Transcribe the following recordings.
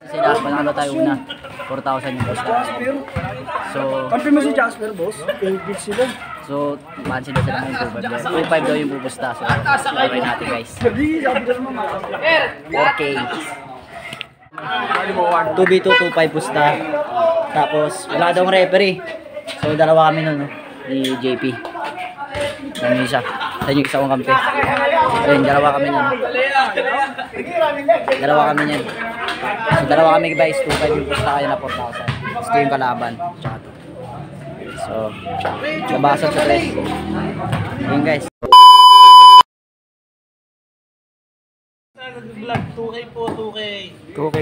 Sila, panalo tayo una. 4,000 yung pusta. So, kampi mo si Jasper, boss. Favorite sila. So, man sila ng 2.5 daw yung pupusta. So, try natin guys. 4K. 2v2, 2.5 pusta. Tapos, wala daw referee. So, dalawa kami nun, no? Ni JP. Ano isa? Sa inyo isa kong kampi. Ayun, dalawa kami nun. Dalawa kami yan. So, dalawa kami guys. 2.5 yung pusta kayo na 4,000. Ito yung kalaban. Tsaka to. So, labasan sa 3. Ayun guys. 2K po, 2K. 2K.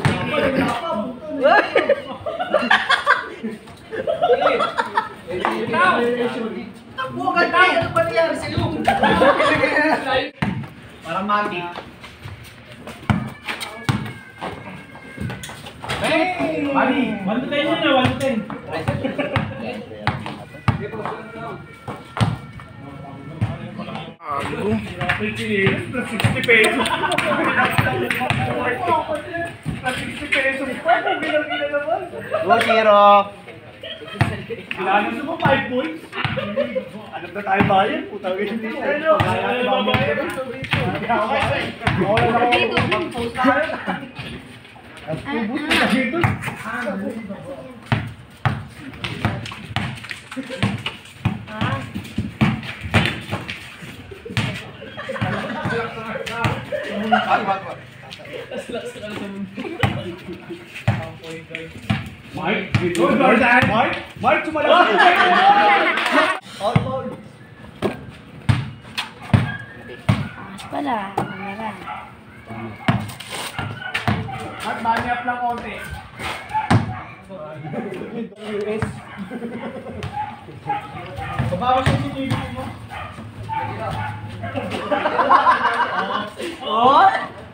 Bukan tayo, ano ba nangyari sa'yo? Parang mati. Hey! Mali! 1 to 10 yun na, 1 to 10. Ago. 60 pesos. 60 pesos. Paano bilang-bilang naman? 2-0. Kailangan mo 5 points. Alam na tayo bayan. Putang hindi. Ano? Mark, sumalas. All. Wala, kamera. Mark, bani up lang konti. US. Babawas yung sinibig mo. Oh!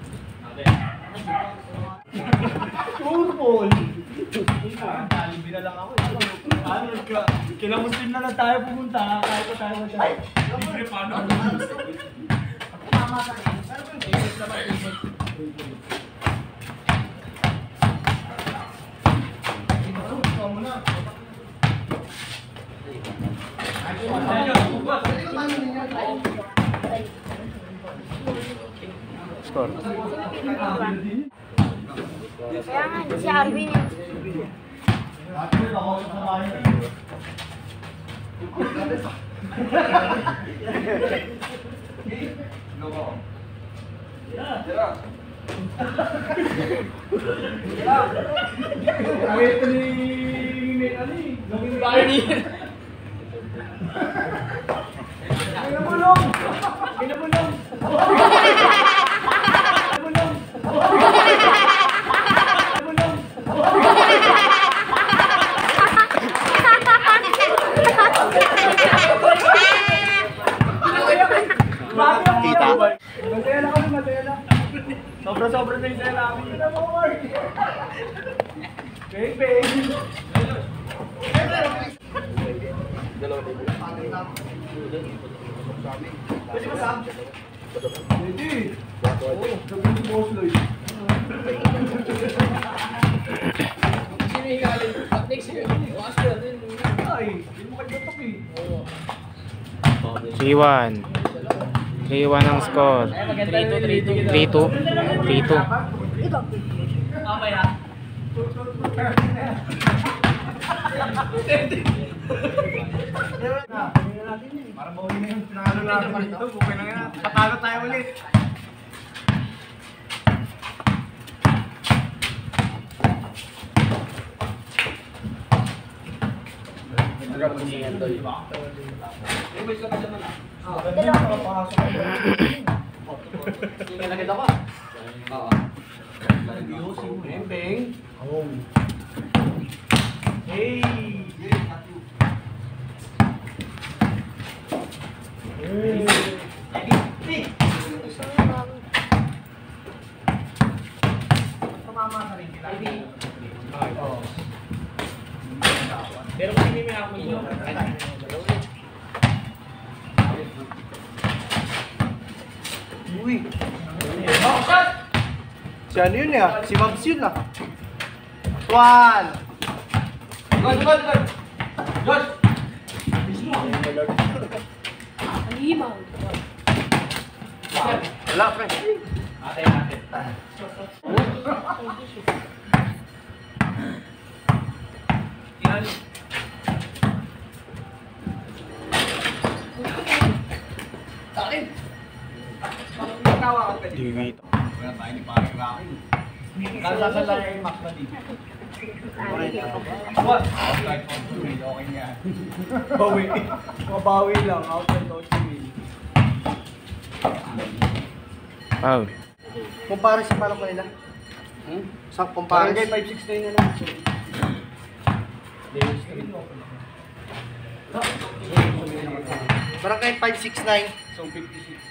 Turbo! Alibi na lang ako. Ano ka? Kila Muslim na lang tayo pumunta. Kahit pa tayo siya. Libre paano? Tama ka rin. Isip naman, isip. Ito mo na. Score. Kaya nga, si Arvin yun. Ito ni ano eh. Gawin tayo niya. Pinabulong! Pinabulong! Kita. Masaya na kami, masaya na. Sobra-sobra na yung saya namin. Yun na mo, Mark. Bang, bang. Pwede ba Sam? Pwede. Oo, sabi ni Boss Lloyd. Sino yung galing? Next year, Oscar din. Ay, hindi mo kagatok eh. K1. K1 ang score. 3-2. 3-2. Mamaya. Para mawin na yung pinalo natin dito. Okay lang yan. Patalo tayo ulit. Nakita ko. Oo. Beng. Oh. Hey. Tumama sa rin kita. Pero kung hindi may ako nyo. Uy. Oh, shot! Si ano yun ya? Si Mabs yun ah. One! Good! Alimaw. Wala, pre. Di ito. Bawi. Mabawi lang. Outside out to win. Foul. Kumpara sa pala ko nila. Sa kumpara. Barangay 569 na lang. Barangay 569. So 56.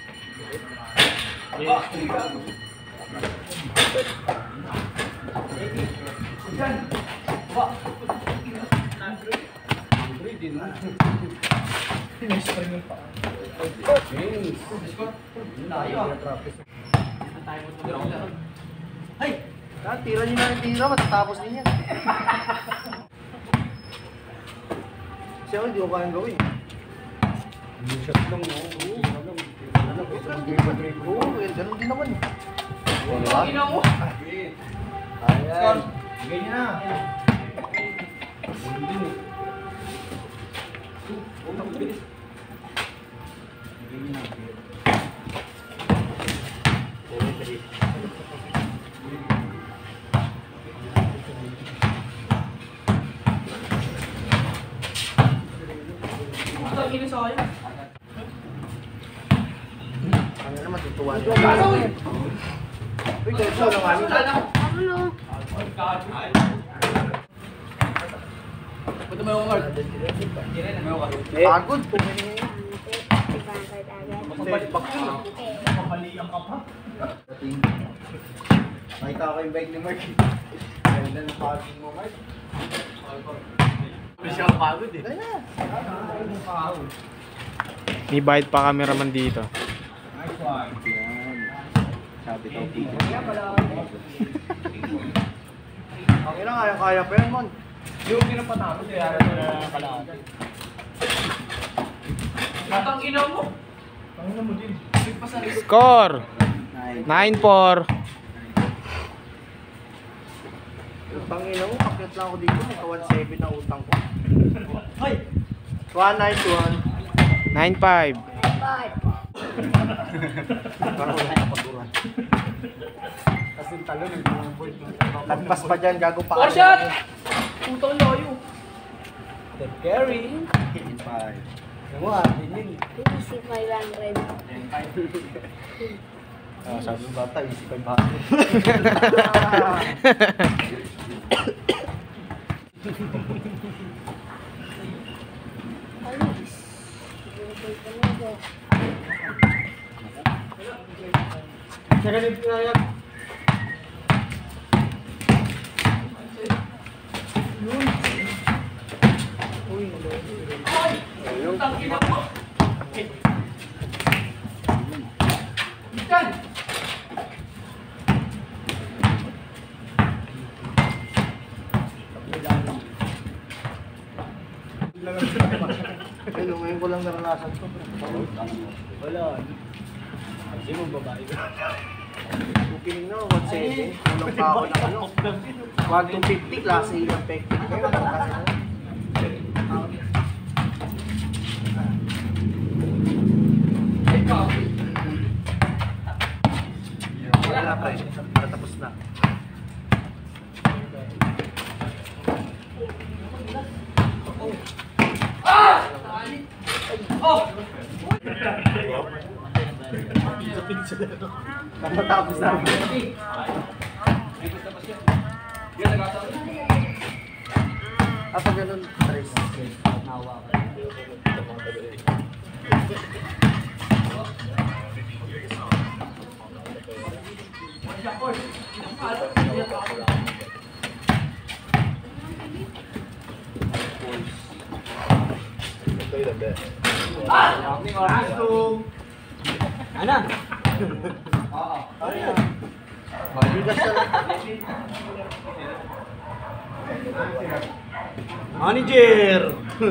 Ay! Tira nyo na yung tira, matatapos din yan. Kasi ako hindi ko kayang gawin. Shot lang, no? Oo, ganun din naman. Diba? Ayan. Ganyan na. Ano naman tutuwa niyo? Uy, ganito naman. Ano? Punta mo yung card. Pagod. Mabalik back yun ah. Mapaliang ka pa. Nakita ko yung bike ni Mark. Ganda ng parking mo, Mark. Hindi siya pagod eh. Ganyan. May bayad pa cameraman dito. Nice one. Sabi ko, Tito. Ang ina kaya pa yan, Mon. Yung pinapatapos, kaya na kalahati. Natang ina mo. Ang ina mo din. Score! 9-4. Utang ina mo, pakyat lang ako dito. May 1.7 na utang ko. Ay! 1.9 9-5. Parang wala yung paturan. Kasi yung talo nag-board. Lagpas pa dyan, gago pa. Oh, shot! Putang layo. Step carry. 5. Ano mo ah, din. Easy 500. Sabi ng bata, easy 500. Alis. Nagalib ko na yan. Ayun, ngayon ko lang naranasan to. Wala. Kasi mong babae ka. Opening na, 1.7. Kulang pa ako ng ano. 1.250, klase yung effective. Wala pa eh. Natapos na. Kapatapos na. Apa ganun? Tres. Nawa ka. Ano? Manager!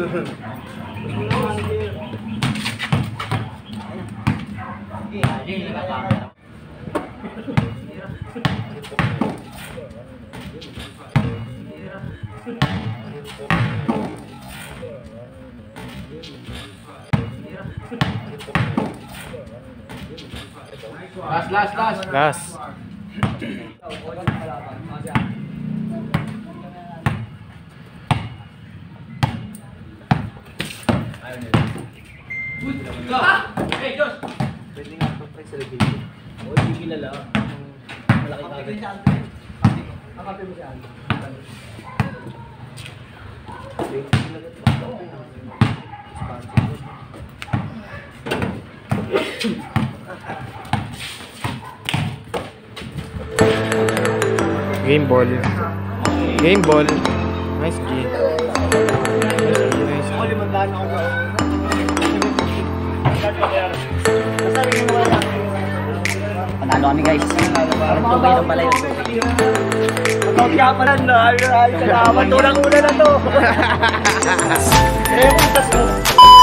Last. Game ball. Game ball. Nice G. Nice G. Panalo kami guys. Parang 2K lang pala yun. Kaya pala na. Salamat. Unang-una na to.